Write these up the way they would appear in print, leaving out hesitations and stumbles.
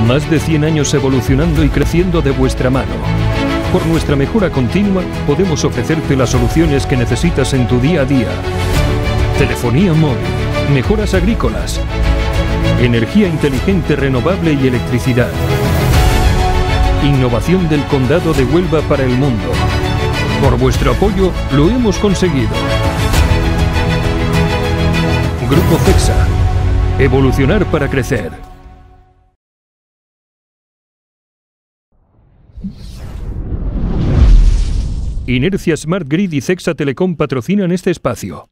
Más de 100 años evolucionando y creciendo de vuestra mano. Por nuestra mejora continua, podemos ofrecerte las soluciones que necesitas en tu día a día. Telefonía móvil, mejoras agrícolas, energía inteligente renovable y electricidad. Innovación del Condado de Huelva para el mundo. Por vuestro apoyo, lo hemos conseguido. Grupo CEXA. Evolucionar para crecer. Inercia Smart Grid y CEXA Telecom patrocinan este espacio.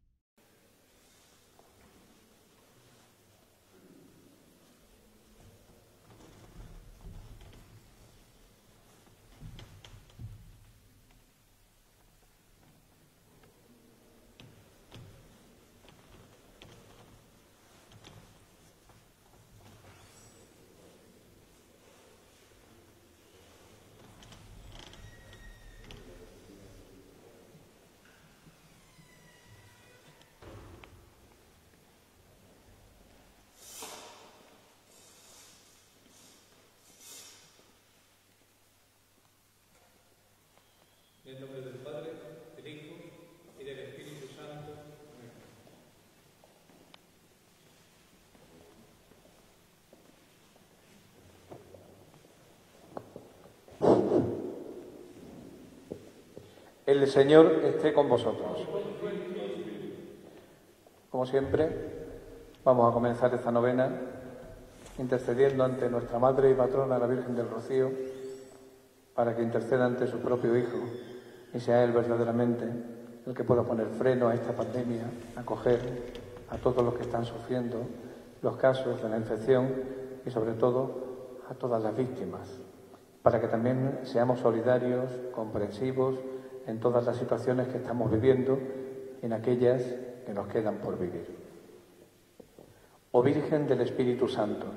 En el nombre del Padre, del Hijo y del Espíritu Santo. Amén. El Señor esté con vosotros. Como siempre, vamos a comenzar esta novena intercediendo ante nuestra Madre y Patrona, la Virgen del Rocío, para que interceda ante su propio Hijo y sea Él verdaderamente el que pueda poner freno a esta pandemia, acoger a todos los que están sufriendo los casos de la infección y sobre todo a todas las víctimas, para que también seamos solidarios, comprensivos en todas las situaciones que estamos viviendo y en aquellas que nos quedan por vivir. Oh Virgen del Espíritu Santo,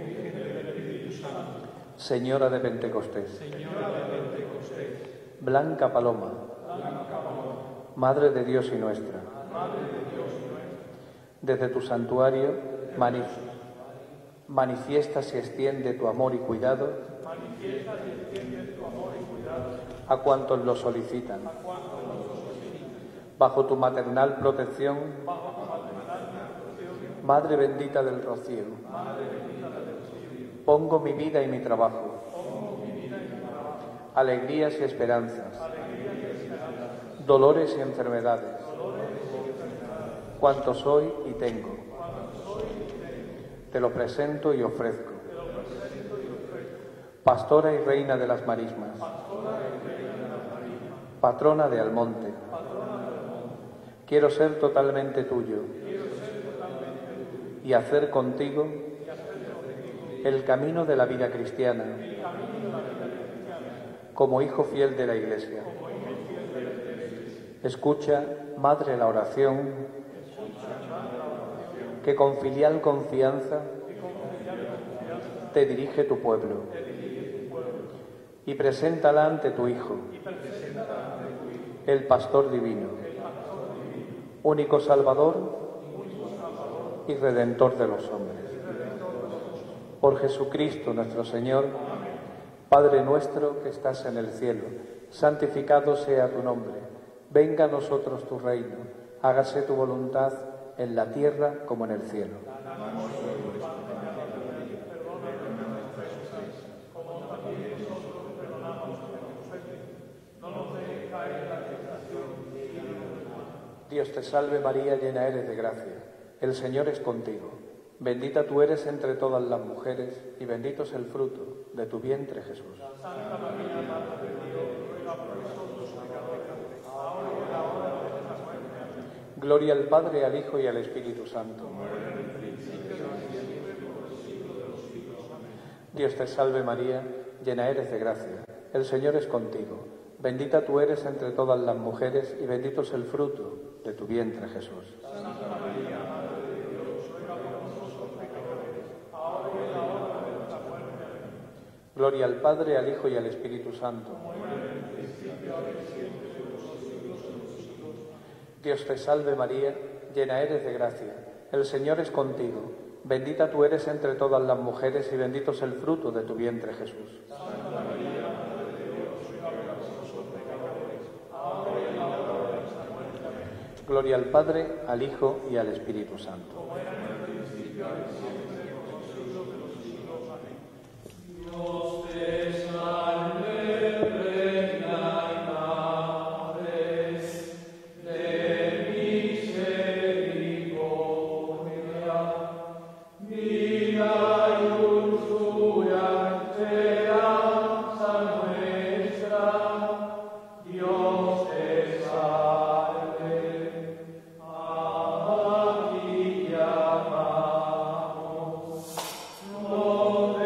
Señora de Pentecostés, Blanca Paloma, Madre de Dios y nuestra, desde tu santuario manifiestas y extiende tu amor y cuidado a cuantos lo solicitan. Bajo tu maternal protección, Madre bendita del Rocío, pongo mi vida y mi trabajo, alegrías y esperanzas, dolores y enfermedades, cuanto soy y tengo. Te lo presento y ofrezco. Pastora y reina de las marismas, patrona de Almonte, quiero ser totalmente tuyo y hacer contigo el camino de la vida cristiana, como hijo fiel de la Iglesia. Escucha, Madre, la oración que con filial confianza te dirige tu pueblo, y preséntala ante tu Hijo, el Pastor Divino, único Salvador y Redentor de los hombres. Por Jesucristo nuestro Señor, Padre nuestro que estás en el cielo, santificado sea tu nombre. Venga a nosotros tu reino, hágase tu voluntad en la tierra como en el cielo. Dios te salve María, llena eres de gracia, el Señor es contigo. Bendita tú eres entre todas las mujeres y bendito es el fruto de tu vientre, Jesús. Santa María, Madre de Dios, ruega por nosotros pecadores, ahora y en la hora de nuestra muerte. Amén. Gloria al Padre, al Hijo y al Espíritu Santo. Dios te salve María, llena eres de gracia, el Señor es contigo. Bendita tú eres entre todas las mujeres y bendito es el fruto de tu vientre, Jesús. Santa María, Madre de Dios, ruega por nosotros pecadores, ahora y en la hora de nuestra muerte. Amén. Gloria al Padre, al Hijo y al Espíritu Santo. Dios te salve María, llena eres de gracia, el Señor es contigo. Bendita tú eres entre todas las mujeres y bendito es el fruto de tu vientre, Jesús. Santa María, Madre de Dios, ruega por nosotros pecadores, ahora y en la hora de nuestra muerte. Amén. Gloria al Padre, al Hijo y al Espíritu Santo. Como era en el principio, ahora y siempre, por los siglos de los siglos. Amén. Dios te salve, Reina y Madre de misericordia, vida y dulzura, esperanza nuestra. Dios te salve, a ti llamamos, no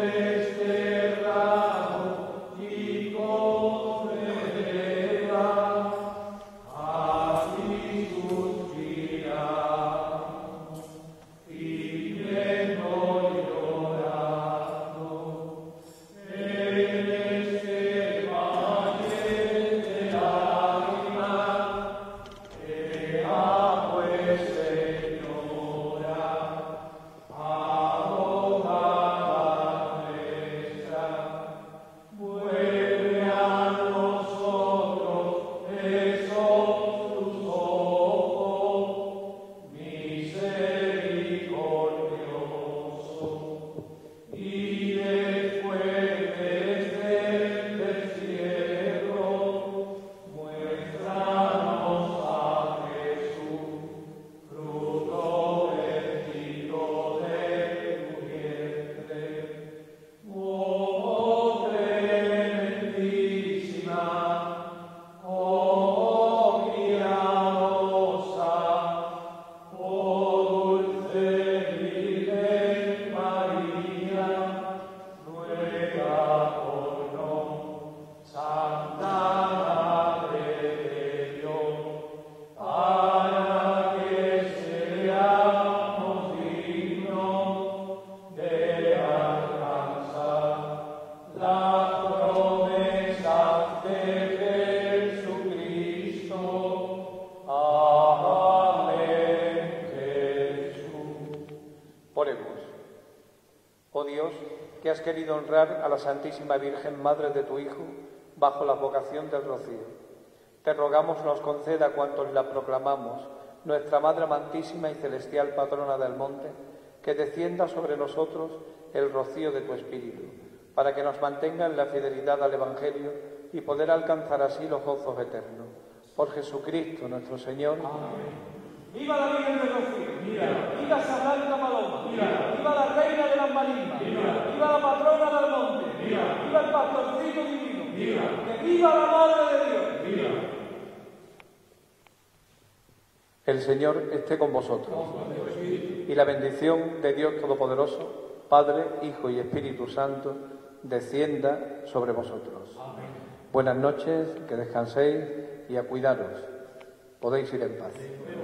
desterrado y confederado, a ti suspiramos, pidiendo y llorando, en este valle de lágrimas, pues Señora, abogada nuestra, vuelve a nosotros esos tus ojos misericordiosos, y después desde el destierro, muéstranos a Jesús, fruto bendito de tu vientre. Oh clementísima, oh piadosa, oh dulce Virgen María, ruega por nos, Santa Madre de Dios, para que seamos dignos de alcanzar las promesas de Jesucristo. Amén, Jesús. Oremos. Oh Dios, que has querido honrar a la Santísima Virgen, Madre de tu Hijo, bajo la vocación del rocío. Te rogamos nos conceda a cuantos la proclamamos, nuestra Madre amantísima y celestial patrona del monte, que descienda sobre nosotros el rocío de tu Espíritu, para que nos mantenga en la fidelidad al Evangelio y poder alcanzar así los gozos eternos. Por Jesucristo nuestro Señor. Amén. ¡Viva la Virgen del Rocío! ¡Viva San Blanca Paloma! ¡Viva la Reina de las Marismas! ¡Viva la patrona del monte! ¡Viva el pastorcito divino! ¡Que viva la Madre de Dios! El Señor esté con vosotros. Y la bendición de Dios Todopoderoso, Padre, Hijo y Espíritu Santo, descienda sobre vosotros. Buenas noches, que descanséis y a cuidaros. Podéis ir en paz.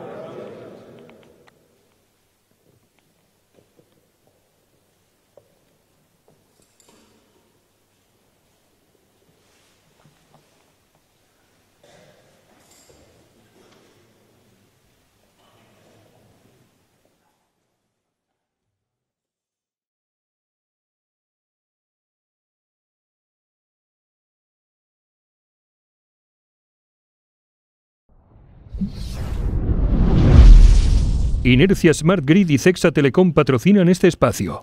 Inercia Smart Grid y Cexa Telecom patrocinan este espacio.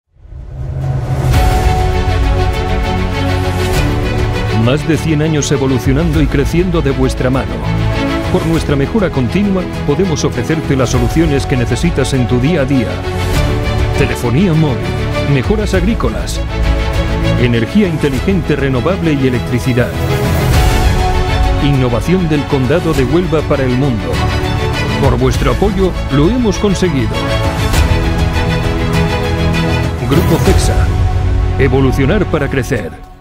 Más de 100 años evolucionando y creciendo de vuestra mano. Por nuestra mejora continua, podemos ofrecerte las soluciones que necesitas en tu día a día. Telefonía móvil, mejoras agrícolas, energía inteligente renovable y electricidad. Innovación del Condado de Huelva para el mundo. Por vuestro apoyo, lo hemos conseguido. Grupo Cexa. Evolucionar para crecer.